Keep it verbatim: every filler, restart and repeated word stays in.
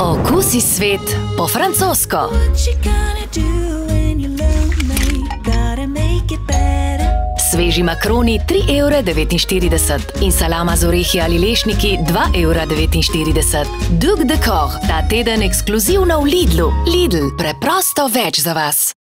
Okusi svet po francosko. Sveži makroni tri evre devetinštirideset in salama z orehi ali lešniki dva evra devetinštirideset. Duc de Cor, ta teden ekskluzivno v Lidlu. Lidl, preprosto več za vas.